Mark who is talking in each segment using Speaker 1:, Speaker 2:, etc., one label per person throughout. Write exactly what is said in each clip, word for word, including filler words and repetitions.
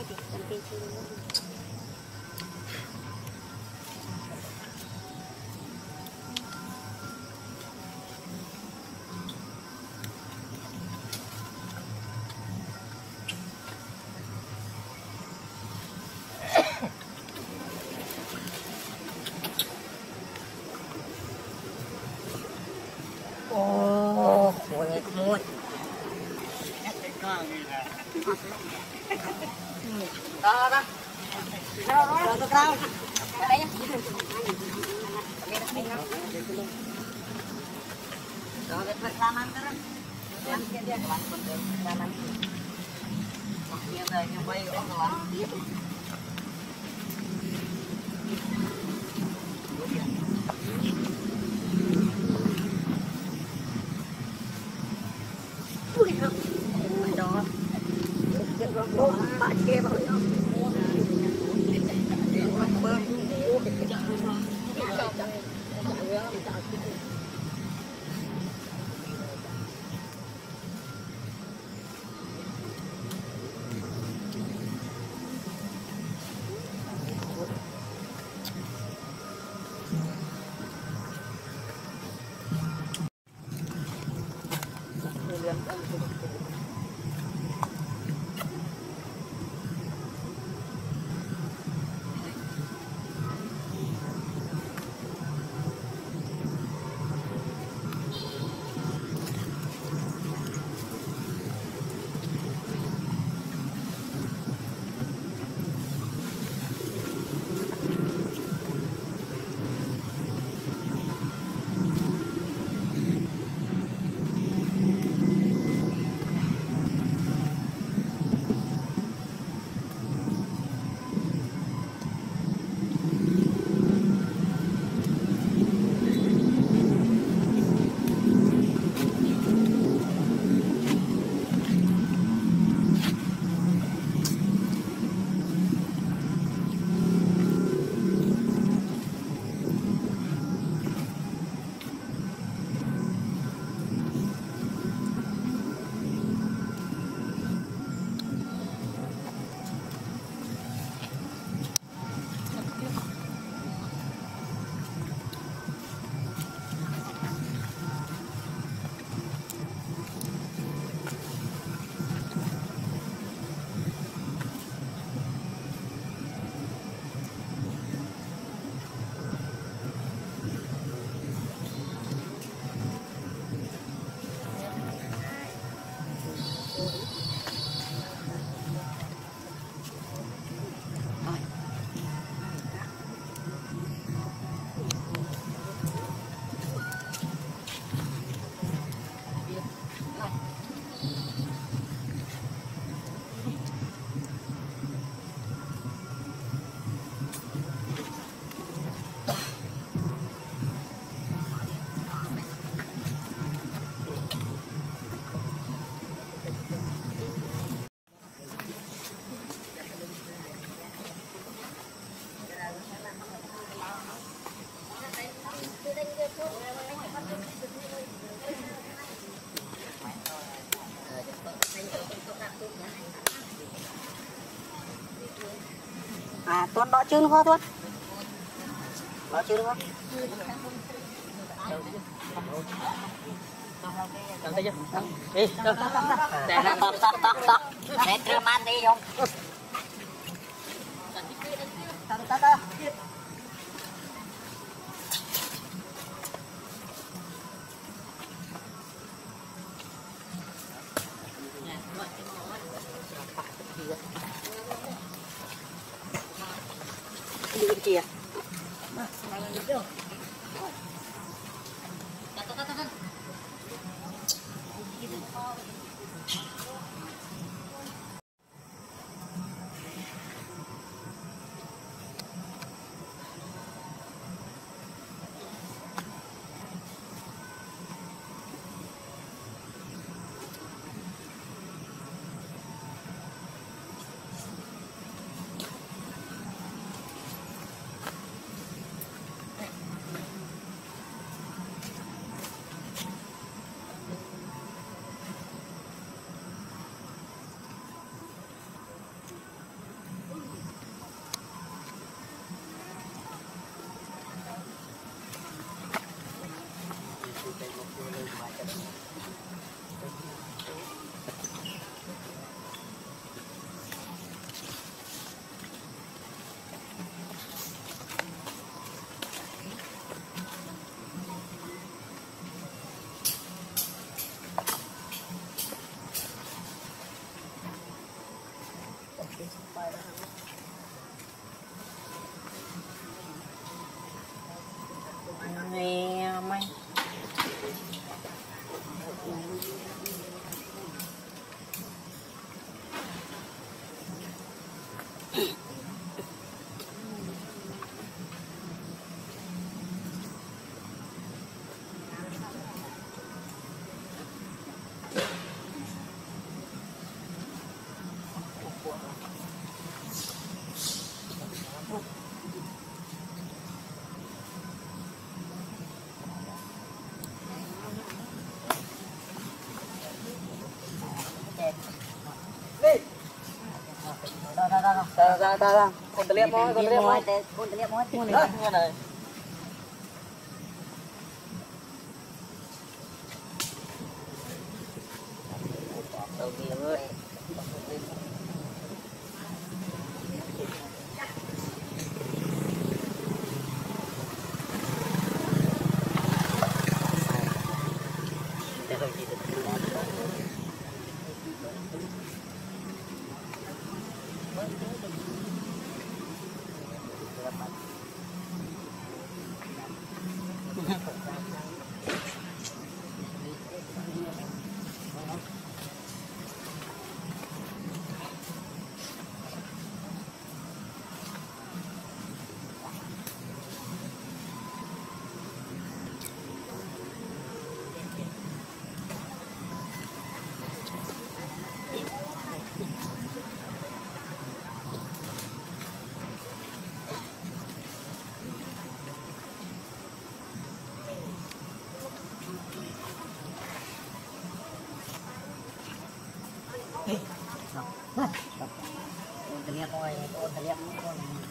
Speaker 1: Ồ, một một. Đó đó. Đó đó đó đó. Đây nhá. Đó để phải làm ăn đó. Làm kia dia các bạn còn được làm ăn. Nhiều đời như vậy đó các bạn. Đó. Đó, bạn kia bảo nhau. À, Tuấn đọ chứ không Tuấn? Đọ chứ không? Đi, đi, để nó tóc tóc tóc tóc, để trưa man đi không? Tóc tóc tóc. Đi bên kia. Nè mày Dah, dah, dah, dah. Kau terlihat mau, kau terlihat mau. Kau terlihat mau. Dah, mana? Kau terlihat mau, kau terlihat mau.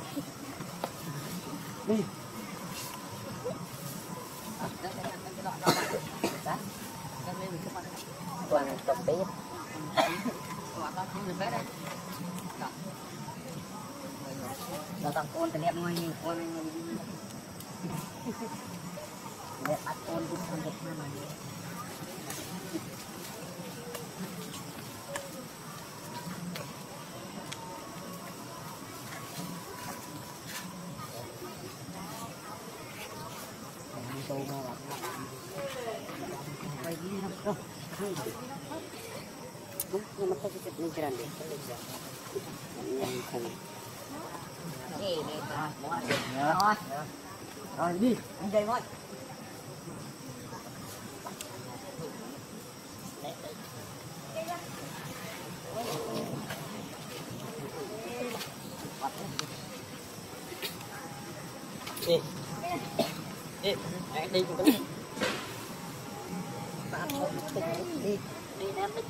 Speaker 1: Đi. Toàn tập bé. Đó tao con terlihat mau ni, con lihat at con pun sampai mana ni. Nhưng mà cái cái này đi, yang không. Đi đi rồi, rồi đi, anh dậy thôi. Đi, đi, đi cùng cái. Đi, đi ném đi.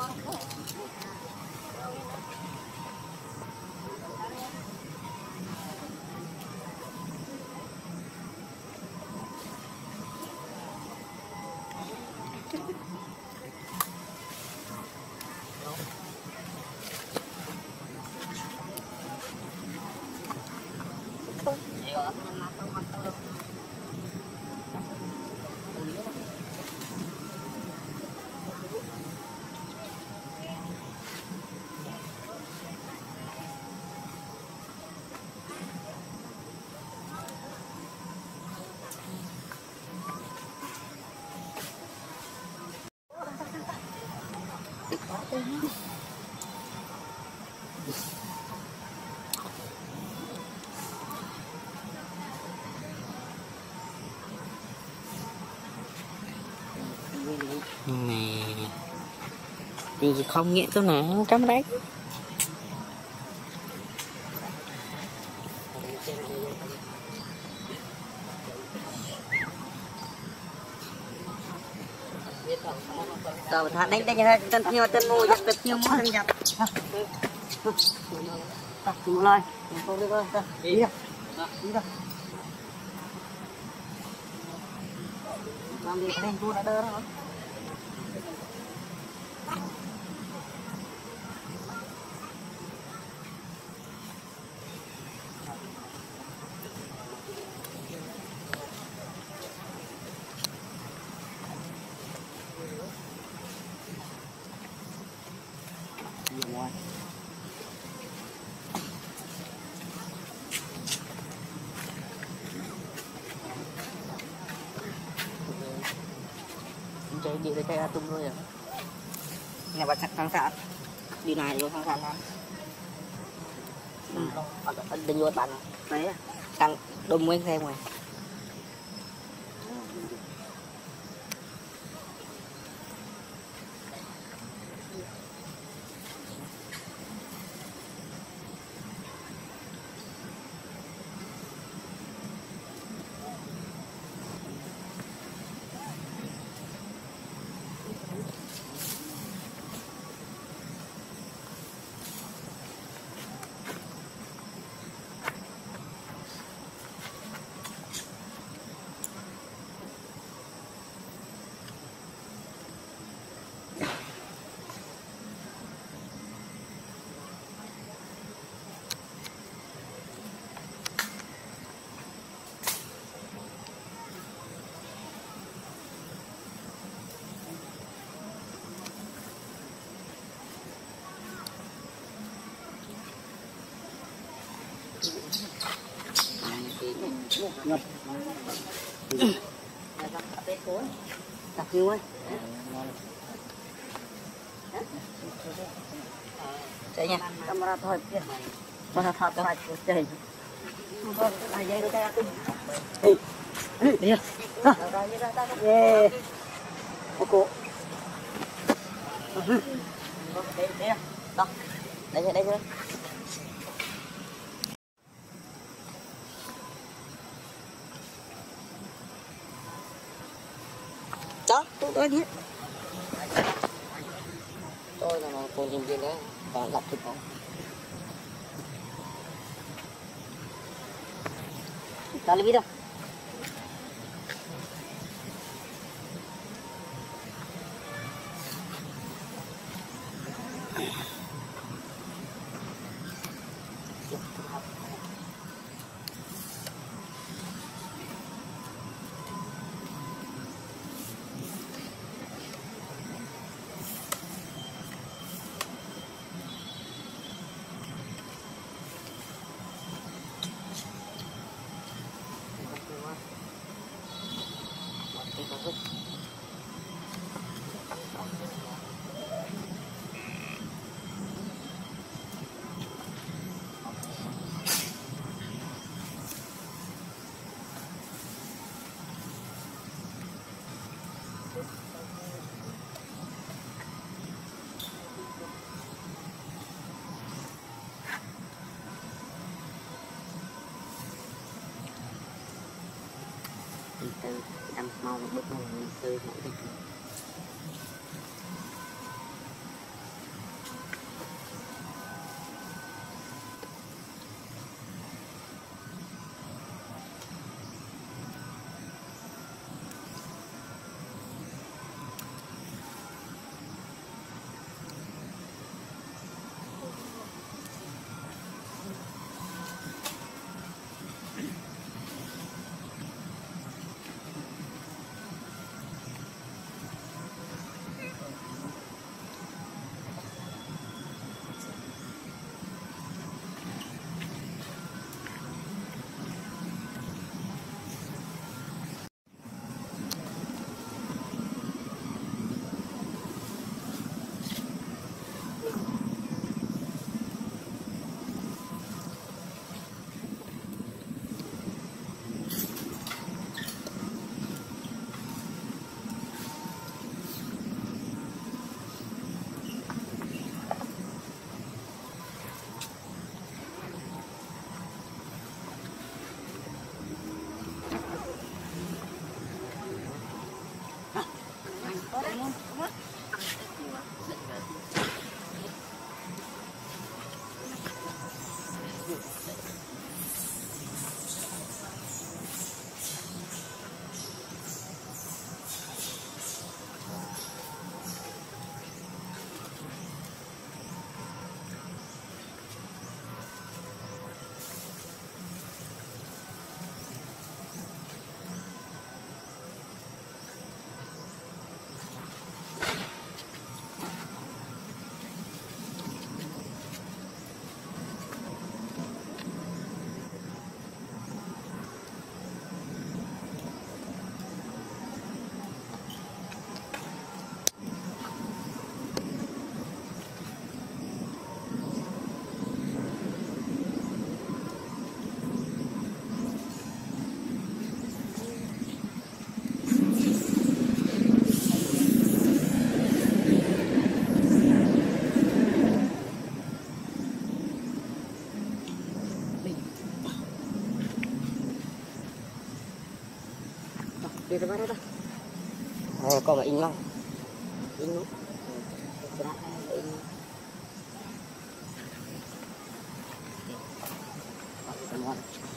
Speaker 1: Nè thì không nghĩa chỗ nào trong đấy. Rồi thả đánh đánh ra chân nhiều chân môi giật được nhiều món giật. Tập xuống lại. Không được rồi. Đi. Đi đâu. Làm gì cái đèn đã đỡ rồi. để chạy tung thôi rồi. Này bạn sạc thang sạn đi này vô thang sạn không? Đừng vô bạn đấy thằng đùm nguyên xem rồi. Ngập tập nhiều ơi chạy nha camera thôi camera thôi thôi chạy ai dây đôi tay đi đi đi yeah cô đây đây đó đây đây đây đó tôi tôi biết tôi là một cô nhân viên đó và lập thực không ta lấy biết đâu từ đâm mau một bước một từ mỗi đi Đi ra đó. Ờ, có mà in không? In luôn. Cái đó in. Ngon.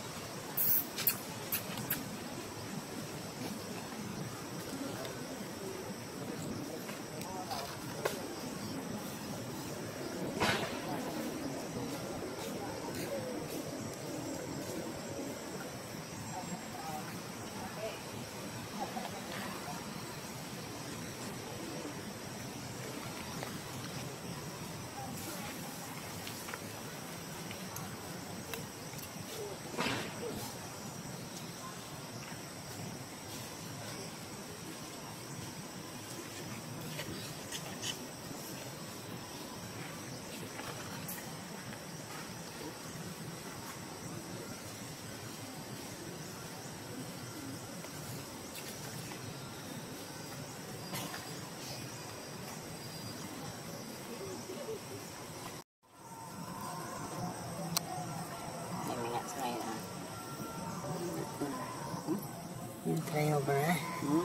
Speaker 1: Theo mà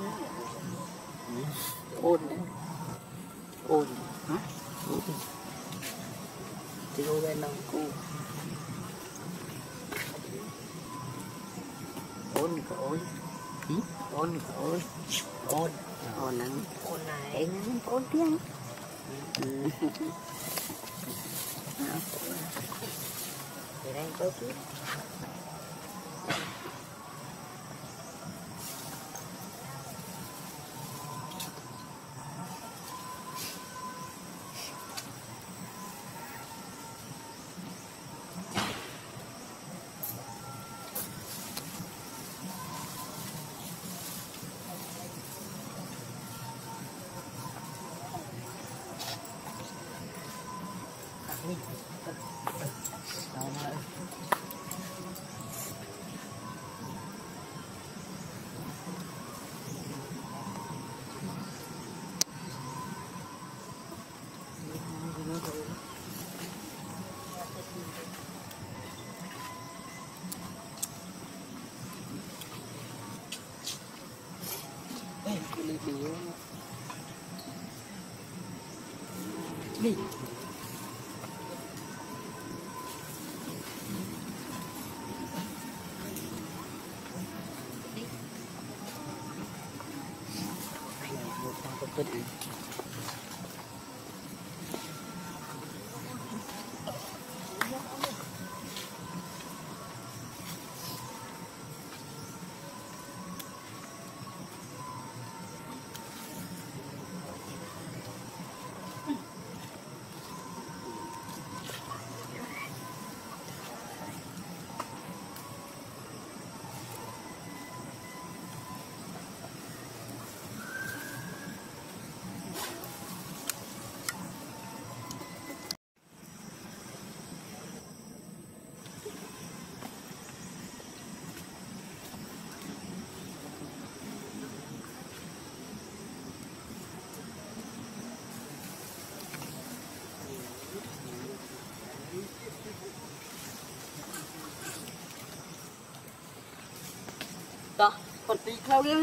Speaker 1: ôn đấy ôn hả thì ôn bên đâu cô ôn ôn ôn ôn ôn ôn nắng ôn này ôn tiếng thì đây có chứ. Đi. Đó, còn tí theo kia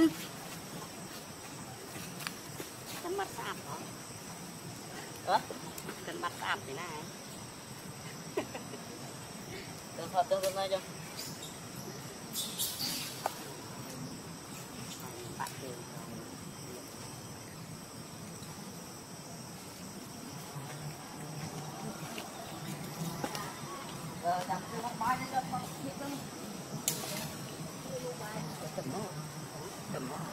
Speaker 1: cần mặt sạp đó. Đó, cần mặt sạp thế này. Tương thật tương tương đây cho. Bạn đường. Rồi, đặt cái bóng bay lên cho con kia tương. Cầm nó, cầm nó,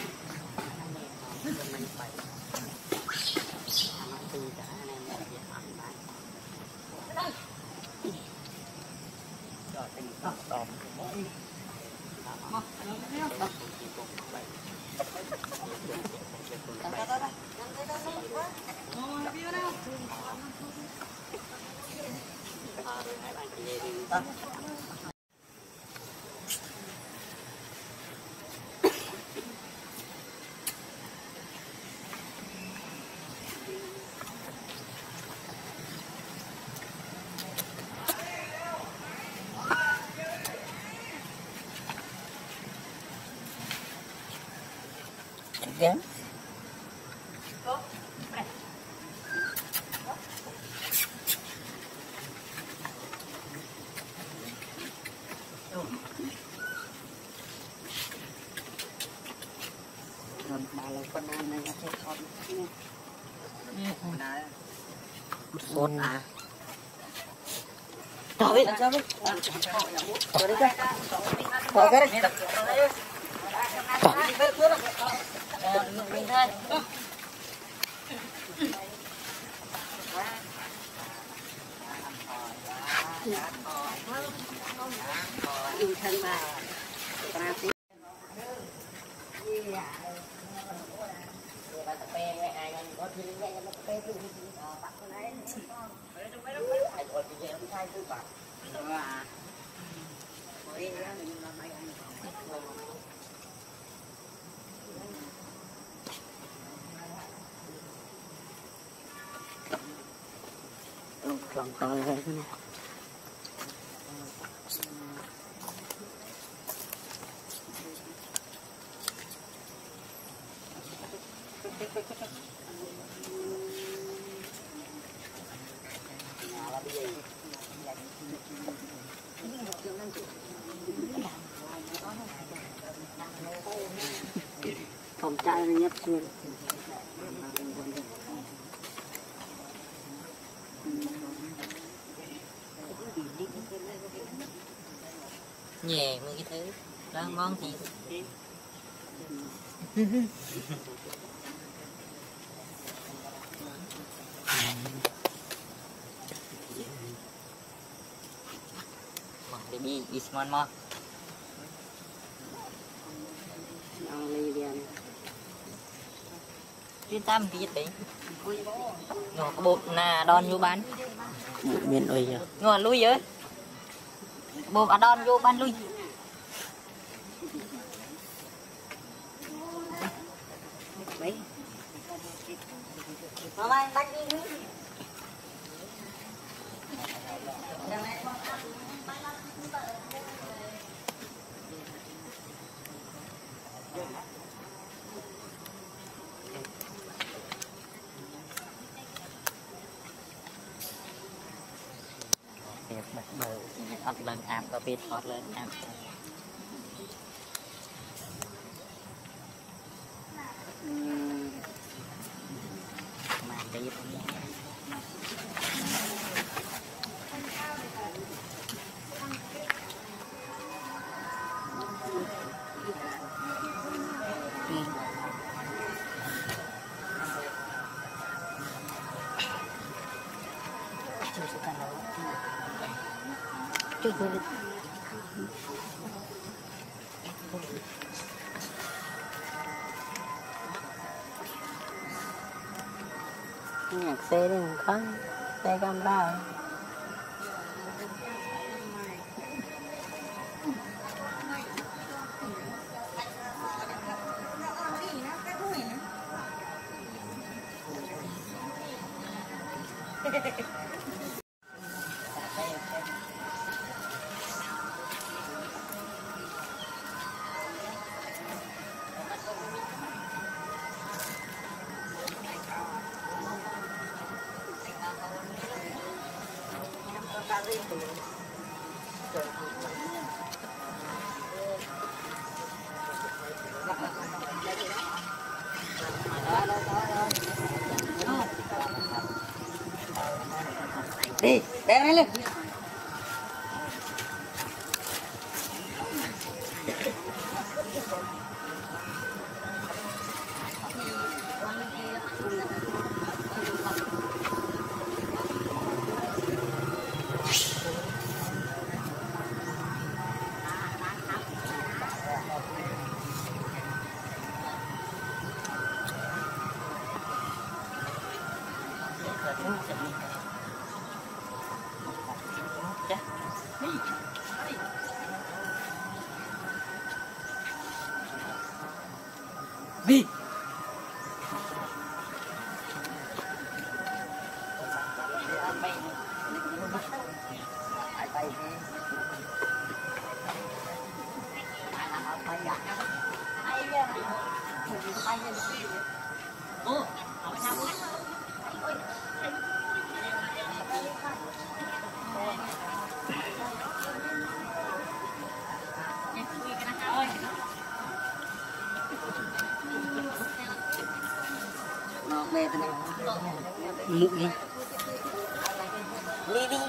Speaker 1: mình phải nó từ cả anh em là việc ăn bán, rồi tình tóc đòn mỗi, đó, đó, kém. Bà là con ăn này sẽ con sốt à cho biết cho biết cho đi cái bỏ cái đấy mình thôi thân bà còn to hơn thế này. Phòng trai nhất xuyên
Speaker 2: nhẹ mấy cái thứ đó ngon gì mà baby is one more chuyên tâm cái gì đấy ngồi có bột nà đòn vô bán
Speaker 1: miền ơi nhá
Speaker 2: ngồi lui với bột à đòn vô bán lui
Speaker 1: Mama bắt đi
Speaker 2: bật bờ ọt lên áp có biết ọt lên áp mà tiếp
Speaker 1: chút thôi nhạc xe đi không có xe camera đi đeo này lên đi Hãy subscribe cho kênh Ghiền Mì Gõ để không bỏ lỡ những video hấp dẫn.
Speaker 2: mụn đi đi đi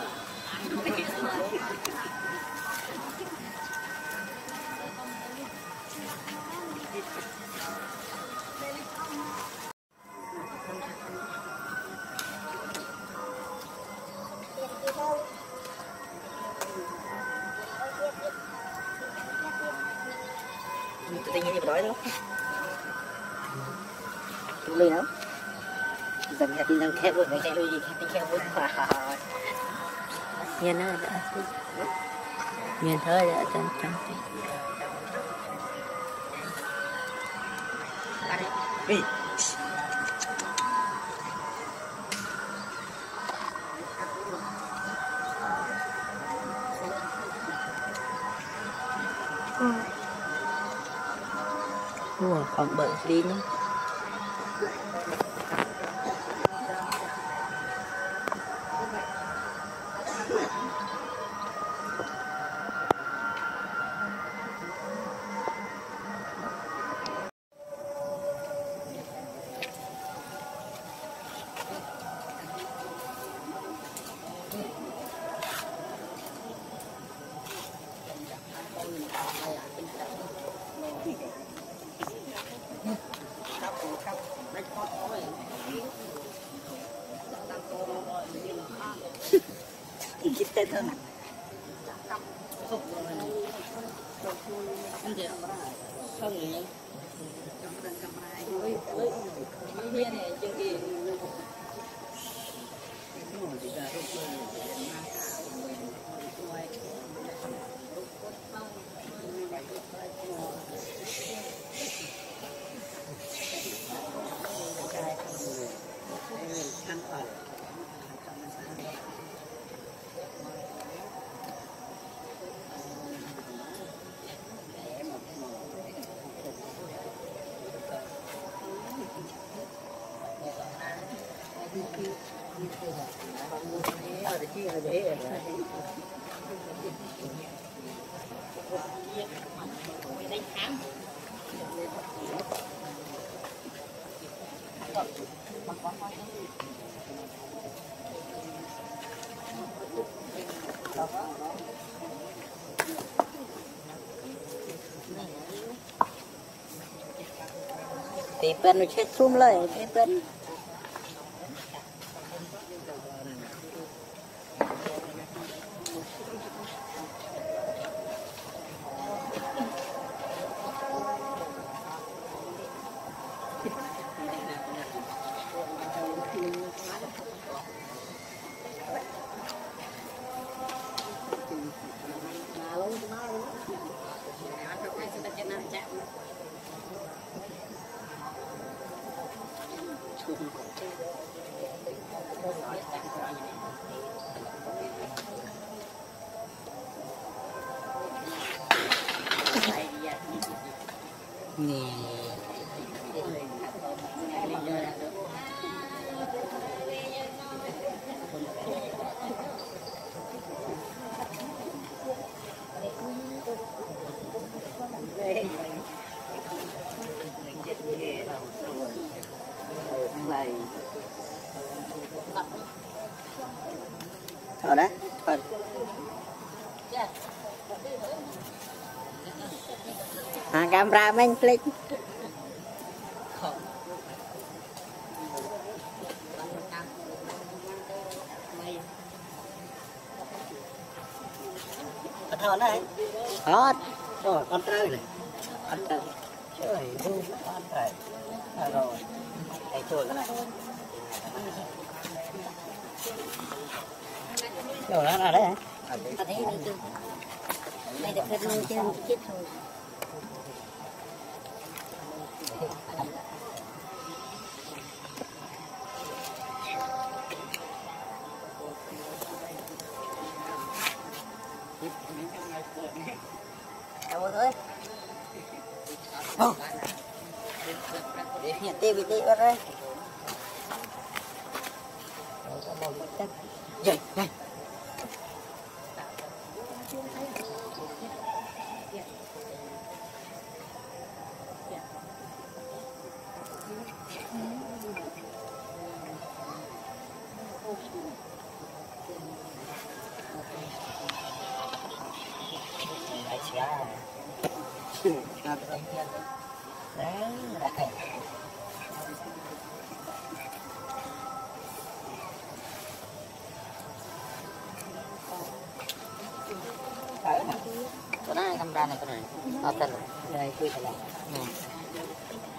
Speaker 2: tự nhiên như đói đâu lên đâu dần ra tin rằng khép luôn cái đôi gì khép khép luôn nhìn nó đã nhìn thôi đã chân chân đi ủa còn bận đi nữa kita tu nak. Thì bên nó chết xuống lại cái bên nè thôi đó thôi à camera mình click thôi đấy hết rồi con trai này con trai trời vui con trai rồi thầy chuột cái này rồi nó là đấy hả? Ở đấy đây được hết luôn trên chết thôi. Đâu thôi. Nhận tê bị tê vào đây. Dậy, dậy. đấy là thẻ
Speaker 1: Cái này camera này cái này. Nó tên là
Speaker 2: đây quy phải làm
Speaker 1: ừ.